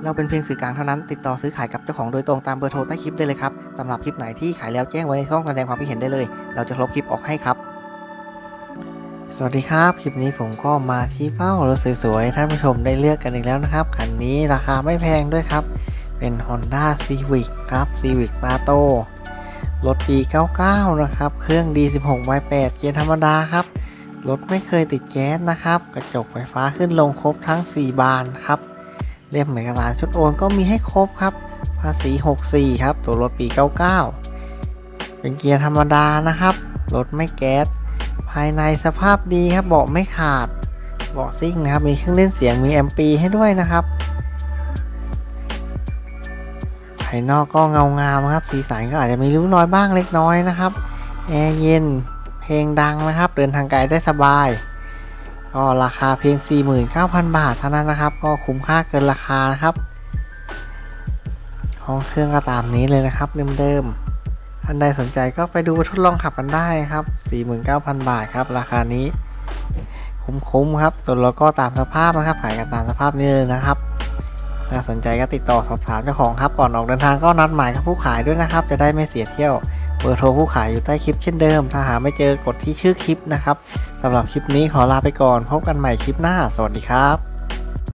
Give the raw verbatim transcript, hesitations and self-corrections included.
เราเป็นเพียงสื่อกลางเท่านั้นติดต่อซื้อขายกับเจ้าของโดยตรงตามเบอร์โทรใต้คลิปได้เลยครับสำหรับคลิปไหนที่ขายแล้วแจ้งไว้ในช่องแสดงความคิดเห็นได้เลยเราจะลบคลิปออกให้ครับสวัสดีครับคลิปนี้ผมก็มาที่เป้ารถสวยๆท่านผู้ชมได้เลือกกันอีกแล้วนะครับคันนี้ราคาไม่แพงด้วยครับเป็น Honda Civic ครับ Civic Lato รถปีเก้าเก้านะครับเครื่อง ดี สิบหก วาย แปด เกียร์ธรรมดาครับรถไม่เคยติดแก๊สนะครับกระจกไฟฟ้าขึ้นลงครบทั้งสี่บานครับเล่มเอกสารชุดโอนก็มีให้ครบครับภาษีหกสิบสี่ครับตัวรถปีเก้าเก้าเป็นเกียร์ธรรมดานะครับรถไม่แก๊สภายในสภาพดีครับเบาะไม่ขาดเบาะซิ่งนะครับมีเครื่องเล่นเสียงมีแอมปีให้ด้วยนะครับภายนอกก็เงางามครับสีสันก็อาจจะมีริ้วรอยบ้างเล็กน้อยนะครับแอร์เย็นเพลงดังนะครับเดินทางไกลได้สบายก็ราคาเพียง สี่หมื่นเก้าพัน บาทเท่านั้นนะครับก็คุ้มค่าเกินราคานะครับห้องเครื่องก็ตามนี้เลยนะครับเดิมๆท่านใดสนใจก็ไปดูทดลองขับกันได้ครับ สี่หมื่นเก้าพัน บาทครับราคานี้คุ้มๆครับส่วนรถก็ตามสภาพนะครับขายกันตามสภาพนี้เลยนะครับถ้าสนใจก็ติดต่อสอบถามเจ้าของครับก่อนออกเดินทางก็นัดหมายกับผู้ขายด้วยนะครับจะได้ไม่เสียเที่ยวเบอร์โทรผู้ขายอยู่ใต้คลิปเช่นเดิมถ้าหาไม่เจอกดที่ชื่อคลิปนะครับสำหรับคลิปนี้ขอลาไปก่อนพบกันใหม่คลิปหน้าสวัสดีครับ